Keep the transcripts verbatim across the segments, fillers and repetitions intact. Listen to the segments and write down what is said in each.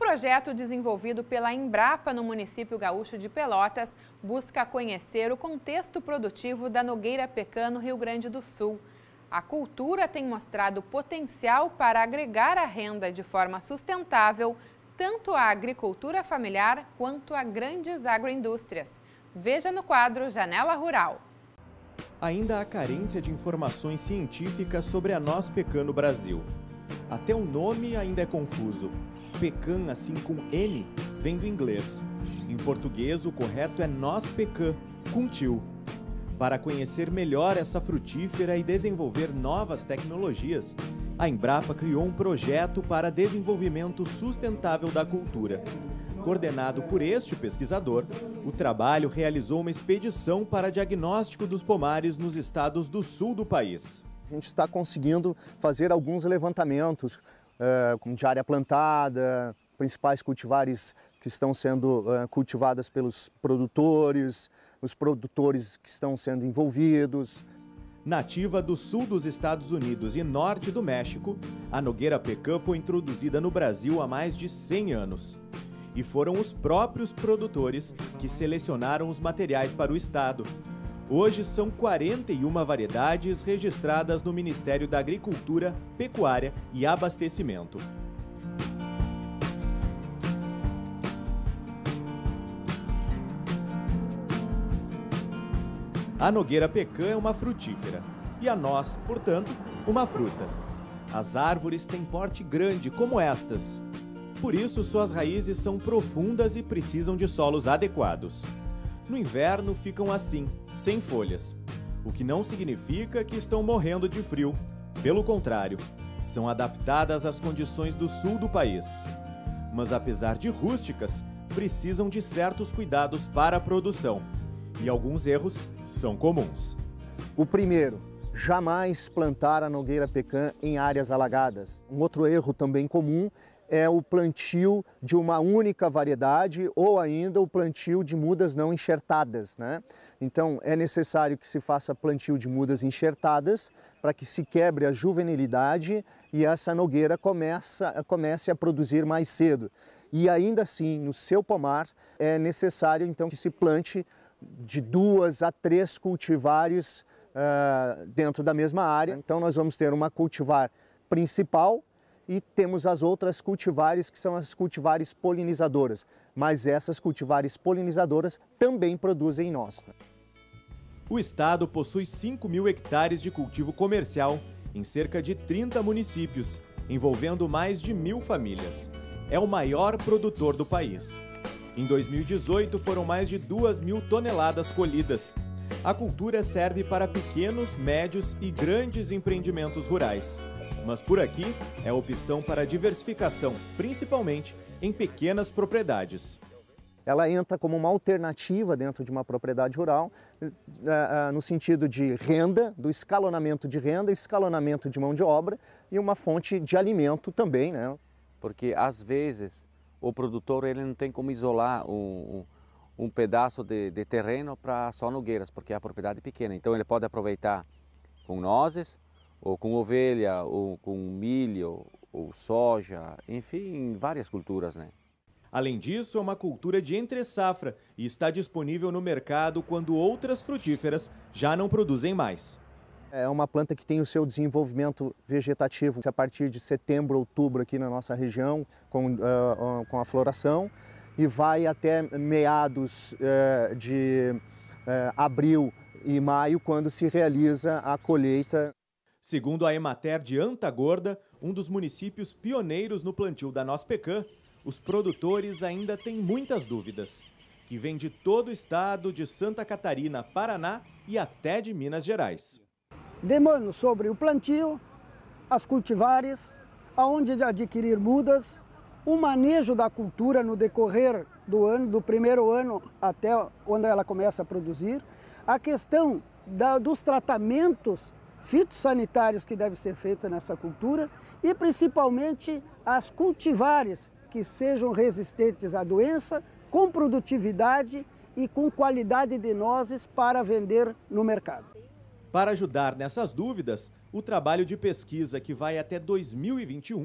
projeto desenvolvido pela Embrapa no município gaúcho de Pelotas busca conhecer o contexto produtivo da nogueira pecã no Rio Grande do Sul. A cultura tem mostrado potencial para agregar a renda de forma sustentável, tanto à agricultura familiar quanto a grandes agroindústrias. Veja no quadro Janela Rural. Ainda há carência de informações científicas sobre a noz pecã no Brasil. Até o nome ainda é confuso. Pecã, assim com N, vem do inglês. Em português, o correto é noz pecã, com tio. Para conhecer melhor essa frutífera e desenvolver novas tecnologias, a Embrapa criou um projeto para desenvolvimento sustentável da cultura. Coordenado por este pesquisador, o trabalho realizou uma expedição para diagnóstico dos pomares nos estados do sul do país. A gente está conseguindo fazer alguns levantamentos uh, de área plantada, principais cultivares que estão sendo uh, cultivadas pelos produtores, os produtores que estão sendo envolvidos. Nativa do sul dos Estados Unidos e norte do México, a nogueira pecã foi introduzida no Brasil há mais de cem anos. E foram os próprios produtores que selecionaram os materiais para o estado. Hoje são quarenta e uma variedades registradas no Ministério da Agricultura, Pecuária e Abastecimento. A nogueira pecã é uma frutífera e a noz, portanto, uma fruta. As árvores têm porte grande, como estas. Por isso, suas raízes são profundas e precisam de solos adequados. No inverno ficam assim, sem folhas, o que não significa que estão morrendo de frio. Pelo contrário, são adaptadas às condições do sul do país. Mas apesar de rústicas, precisam de certos cuidados para a produção. E alguns erros são comuns. O primeiro, jamais plantar a nogueira pecã em áreas alagadas. Um outro erro também comum é o plantio de uma única variedade ou ainda o plantio de mudas não enxertadas, né? Então é necessário que se faça plantio de mudas enxertadas para que se quebre a juvenilidade e essa nogueira começa, comece a produzir mais cedo. E ainda assim, no seu pomar, é necessário então que se plante de duas a três cultivares uh, dentro da mesma área. Então nós vamos ter uma cultivar principal e temos as outras cultivares, que são as cultivares polinizadoras. Mas essas cultivares polinizadoras também produzem noz. O estado possui cinco mil hectares de cultivo comercial em cerca de trinta municípios, envolvendo mais de mil famílias. É o maior produtor do país. Em dois mil e dezoito, foram mais de duas mil toneladas colhidas. A cultura serve para pequenos, médios e grandes empreendimentos rurais. Mas por aqui é opção para diversificação, principalmente em pequenas propriedades. Ela entra como uma alternativa dentro de uma propriedade rural, no sentido de renda, do escalonamento de renda, escalonamento de mão de obra e uma fonte de alimento também, né? Porque às vezes o produtor ele não tem como isolar um, um pedaço de, de terreno para só nogueiras, porque a propriedade é pequena. Então ele pode aproveitar com nozes, ou com ovelha, ou com milho, ou soja, enfim, várias culturas, né? Além disso, é uma cultura de entre-safra e está disponível no mercado quando outras frutíferas já não produzem mais. É uma planta que tem o seu desenvolvimento vegetativo a partir de setembro, outubro aqui na nossa região, com, uh, com a floração, e vai até meados uh, de uh, abril e maio, quando se realiza a colheita. Segundo a Emater de Antagorda, um dos municípios pioneiros no plantio da noz pecã, os produtores ainda têm muitas dúvidas, que vêm de todo o estado, de Santa Catarina, Paraná e até de Minas Gerais. Demando sobre o plantio, as cultivares, aonde adquirir mudas, o manejo da cultura no decorrer do ano, do primeiro ano até quando ela começa a produzir, a questão da, dos tratamentos fitossanitários que devem ser feitos nessa cultura e principalmente as cultivares que sejam resistentes à doença, com produtividade e com qualidade de nozes para vender no mercado. Para ajudar nessas dúvidas, o trabalho de pesquisa que vai até dois mil e vinte e um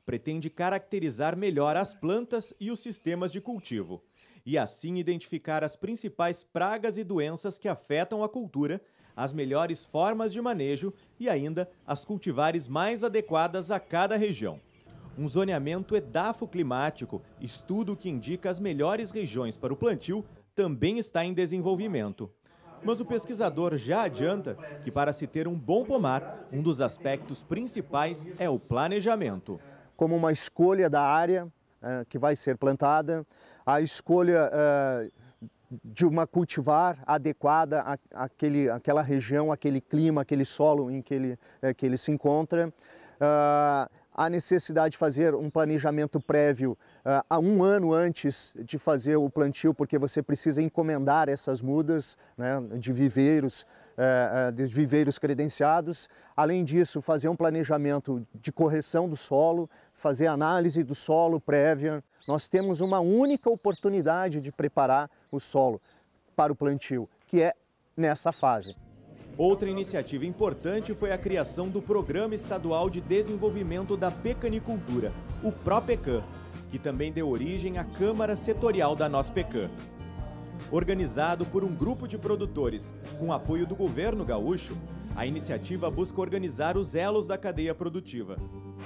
pretende caracterizar melhor as plantas e os sistemas de cultivo, e assim identificar as principais pragas e doenças que afetam a cultura, as melhores formas de manejo e ainda as cultivares mais adequadas a cada região. Um zoneamento edafoclimático, estudo que indica as melhores regiões para o plantio, também está em desenvolvimento. Mas o pesquisador já adianta que, para se ter um bom pomar, um dos aspectos principais é o planejamento. Como uma escolha da área eh, que vai ser plantada, a escolha eh, de uma cultivar adequada à, àquele, àquela região, aquele clima, aquele solo em que ele, eh, que ele se encontra. Uh, a necessidade de fazer um planejamento prévio uh, há um ano antes de fazer o plantio, porque você precisa encomendar essas mudas, né, de viveiros, uh, de viveiros credenciados. Além disso, fazer um planejamento de correção do solo, fazer análise do solo prévia. Nós temos uma única oportunidade de preparar o solo para o plantio, que é nessa fase. Outra iniciativa importante foi a criação do Programa Estadual de Desenvolvimento da Pecanicultura, o PROPECAN, que também deu origem à Câmara Setorial da NOSPECAN. Organizado por um grupo de produtores com apoio do governo gaúcho, a iniciativa busca organizar os elos da cadeia produtiva.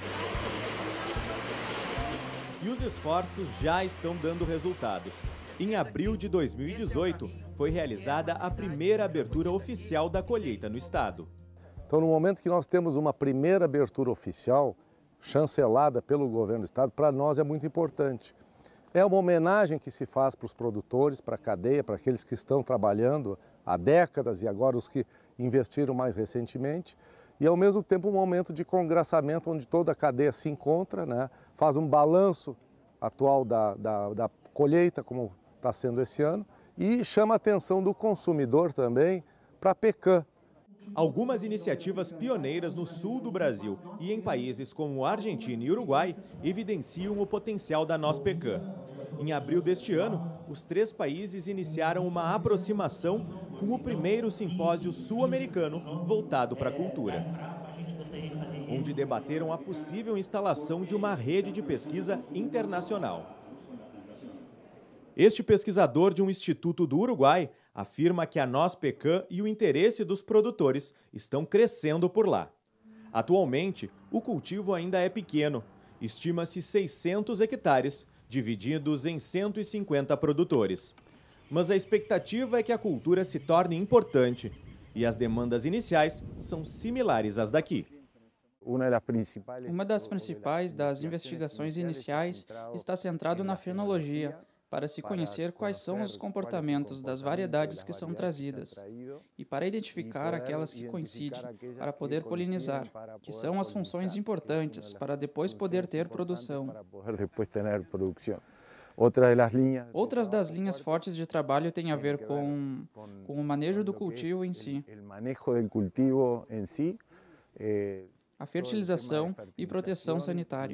E os esforços já estão dando resultados. Em abril de dois mil e dezoito, foi realizada a primeira abertura oficial da colheita no estado. Então, no momento que nós temos uma primeira abertura oficial, chancelada pelo governo do estado, para nós é muito importante. É uma homenagem que se faz para os produtores, para a cadeia, para aqueles que estão trabalhando há décadas e agora os que investiram mais recentemente. E, ao mesmo tempo, um momento de congraçamento onde toda a cadeia se encontra, né? Faz um balanço atual da, da, da colheita, como está sendo esse ano, e chama a atenção do consumidor também para a PECAN. Algumas iniciativas pioneiras no sul do Brasil e em países como Argentina e Uruguai evidenciam o potencial da NOSPECAN. Em abril deste ano, os três países iniciaram uma aproximação com o primeiro simpósio sul-americano voltado para a cultura, onde debateram a possível instalação de uma rede de pesquisa internacional. Este pesquisador de um instituto do Uruguai afirma que a NOSPECAN e o interesse dos produtores estão crescendo por lá. Atualmente, o cultivo ainda é pequeno, estima-se seiscentos hectares, divididos em cento e cinquenta produtores. Mas a expectativa é que a cultura se torne importante e as demandas iniciais são similares às daqui. Uma das principais das investigações iniciais está centrado na fenologia, para se conhecer quais são os comportamentos das variedades que são trazidas e para identificar aquelas que coincidem, para poder polinizar, que são as funções importantes para depois poder ter produção. Outras das linhas fortes de trabalho têm a ver com, com o manejo do cultivo em si, a fertilização e proteção sanitária.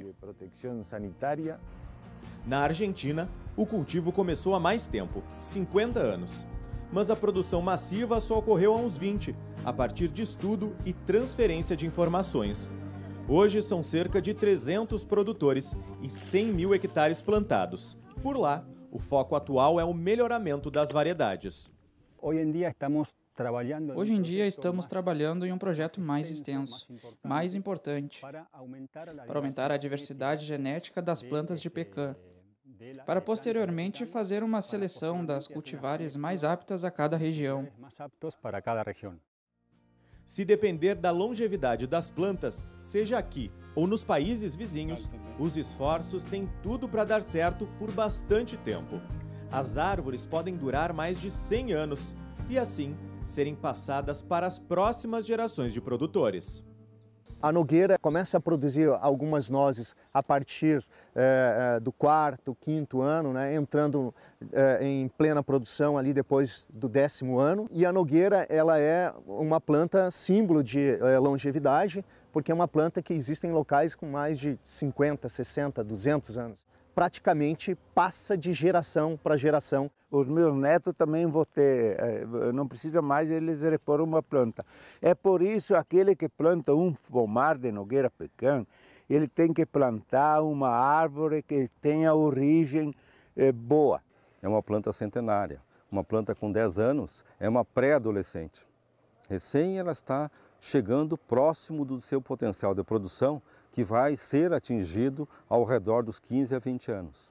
Na Argentina, o cultivo começou há mais tempo, cinquenta anos. Mas a produção massiva só ocorreu há uns vinte, a partir de estudo e transferência de informações. Hoje são cerca de trezentos produtores e cem mil hectares plantados. Por lá, o foco atual é o melhoramento das variedades. Hoje em dia estamos trabalhando em um projeto mais extenso, mais importante, para aumentar a diversidade genética das plantas de pecan, para posteriormente fazer uma seleção das cultivares mais aptas a cada região. Se depender da longevidade das plantas, seja aqui ou nos países vizinhos, os esforços têm tudo para dar certo por bastante tempo. As árvores podem durar mais de cem anos e, assim, serem passadas para as próximas gerações de produtores. A nogueira começa a produzir algumas nozes a partir eh, do quarto, quinto ano, né, entrando eh, em plena produção ali depois do décimo ano. E a nogueira ela é uma planta símbolo de eh, longevidade, porque é uma planta que existe em locais com mais de cinquenta, sessenta, duzentos anos. praticamente passa de geração para geração. Os meus netos também vão ter, não precisa mais eles repor uma planta. É por isso aquele que planta um pomar de nogueira pecan, ele tem que plantar uma árvore que tenha origem é, boa. É uma planta centenária, uma planta com dez anos, é uma pré-adolescente. Recém ela está chegando próximo do seu potencial de produção, que vai ser atingido ao redor dos quinze a vinte anos.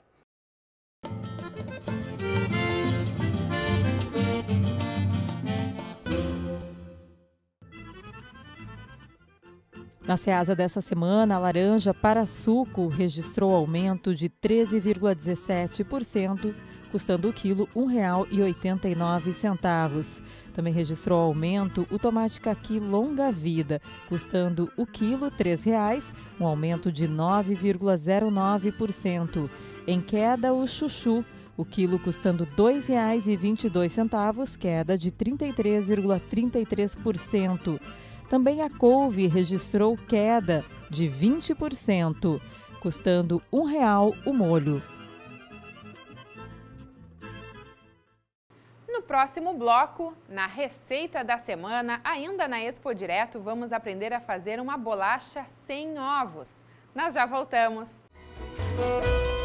Na Ceasa dessa semana, a laranja para suco registrou aumento de treze vírgula dezessete por cento, custando o quilo um real e oitenta e nove centavos. Também registrou aumento o tomate caqui longa vida, custando o quilo três reais, um aumento de nove vírgula zero nove por cento. Em queda, o chuchu, o quilo custando dois reais e vinte e dois centavos, queda de trinta e três vírgula trinta e três por cento. Também a couve registrou queda de vinte por cento, custando um real o molho. No próximo bloco, na receita da semana, ainda na Expo Direto, vamos aprender a fazer uma bolacha sem ovos. Nós já voltamos!